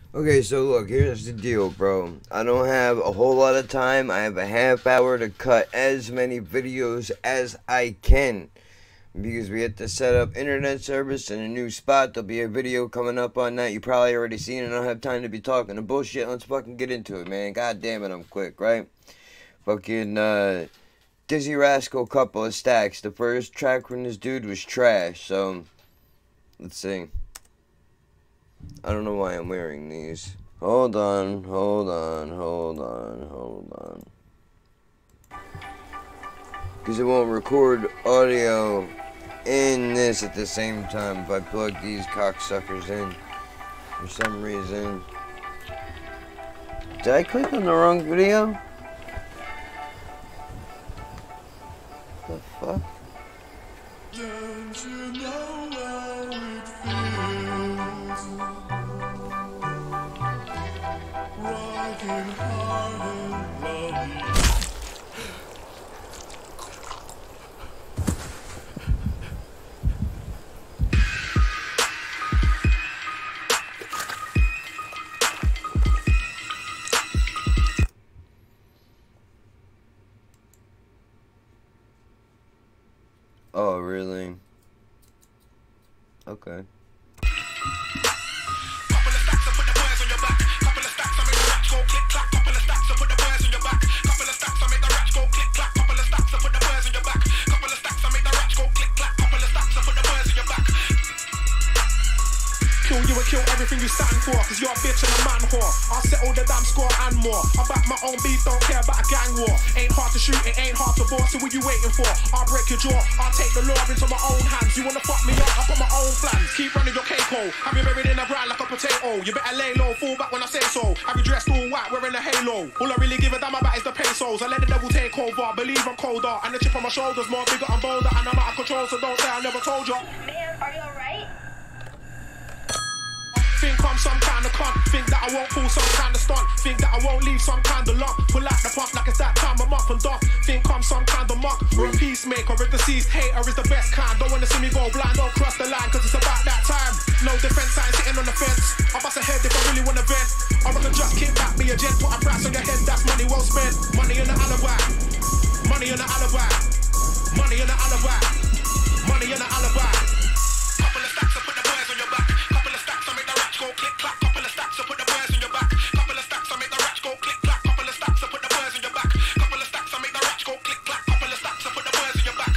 Okay, so look, here's the deal, bro. I don't have a whole lot of time. I have a half hour to cut as many videos as I can. Because we have to set up internet service in a new spot. There'll be a video coming up on that. You probably already seen it. I don't have time to be talking to bullshit. Let's fucking get into it, man. God damn it, I'm quick, right? Fucking, Dizzy Rascal, Couple of Stacks. The first track from this dude was trash, so let's see. I don't know why I'm wearing these. Hold on. Because it won't record audio in this at the same time if I plug these cocksuckers in for some reason. Did I click on the wrong video? The fuck? Don't you know how it feels? Rocking hard and lovely. Oh, really? Okay. Kill you and kill everything you stand for, cause you're a bitch and a man whore. I'll settle the damn score and more. I back my own beat, don't care about a gang war. Ain't hard to shoot, it ain't hard to bore, so what you waiting for? I'll break your jaw, I'll take the law into my own hands. You wanna fuck me up, I'll put my own plans. Keep running your cake hole, have you buried in the ground like a potato. You better lay low, fall back when I say so. Have you dressed all white, wearing a halo. All I really give a damn about is the pesos. I let the devil take over, believe I'm colder. And the chip on my shoulders more bigger and bolder. And I'm out of control, so don't say I never told you. Man, are you alright? Think I'm some kind of cunt. Think that I won't pull some kind of stunt. Think that I won't leave some kind of lump. Pull out the pump like it's that time I'm up and done. Think I'm some kind of monk. Or a peacemaker. If the deceased hater is the best kind. Don't wanna see me go blind. Don't cross the line, cause it's about that time. No defense, I ain't sitting on the fence. I bust a head if I really wanna vent. I reckon just kick back, be a gent. Put a price on your head, that's money well spent. Money in the alibi. Money in the alibi. Money in the alibi. Money in the alibi. Couple of stacks, I put the boys on your back. Couple of stacks, I make the rats go click clack. Couple of stacks, I put the boys on your back. Couple of stacks, I make the rats go click clack. Couple of stacks, I put the boys on your back. Couple of stacks, I make the rats go click clack. Couple of stacks, I put the boys on your back.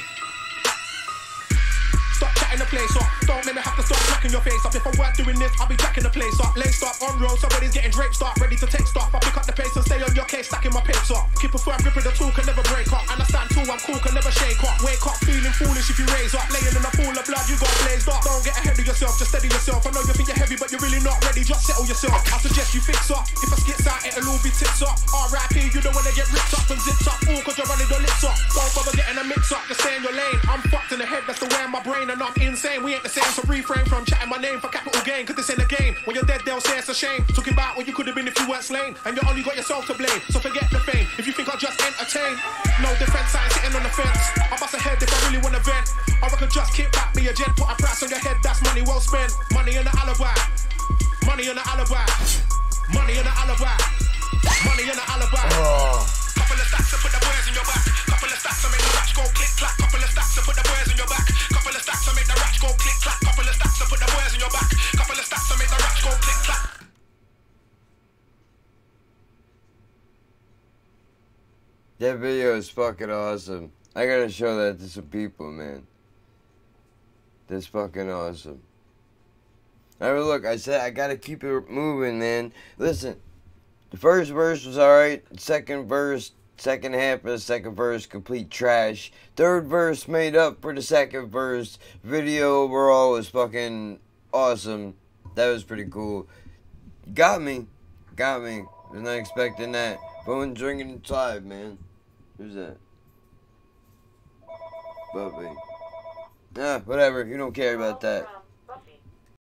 Stop chatting the place up. Don't make me have to start cracking your face up. If I weren't doing this, I'll be jacking the place up. Laced up, on road, somebody's getting draped up. Ready to take stuff. I pick up the pace and stay on your case, stacking my pace up. Keep a firm grip of the tool, can never break up. And I stand tall, I'm cool, can never shake up. Wake up, feeling foolish if you raise up. Laying in a pool of blood, you got blazed up. Don't get ahead of yourself, just steady yourself. I know you think you're heavy, but you're really not ready. Just settle yourself. I suggest you fix up. If I skits out, it'll all be tips up. R.I.P. You don't wanna get ripped up and zipped up. All cause you're running your lips up. Don't bother getting a mix up, just stay in your lane. I'm fucked in the head, that's the way in my brain. And I'm insane, we ain't the same. So refrain from chatting my name for capital gain, cause this ain't a game. When you're dead, they'll say it's a shame. Talking about what you could have been if you weren't slain. And you only got yourself to blame, so forget the fame. If you think I'll just entertain, no defense, I ain't sitting on the fence. I bust a head if I really wanna vent. I reckon just kick back, be a gent. Put a price on your head, that's money well spent. Money in the alibi. Money in the alibi. Money in the alibi. Money in the alibi. Couple of stacks to put the boys in your back. Couple of stacks to make the rats go click clack. Couple of stacks to put the boys in your back. Couple of stacks to make the rats go click clack. Couple of stacks to put the boys in your back. Couple of stacks to make the rats go click clack. That video is fucking awesome. I gotta show that to some people, man. That's fucking awesome. Alright, look, I said I gotta keep it moving, man. Listen, the first verse was alright. Second verse, second half of the second verse, complete trash. Third verse made up for the second verse. Video overall was fucking awesome. That was pretty cool. Got me. Was not expecting that. Phone drinking inside, man. Who's that? Puppy. Nah, whatever. You don't care about that.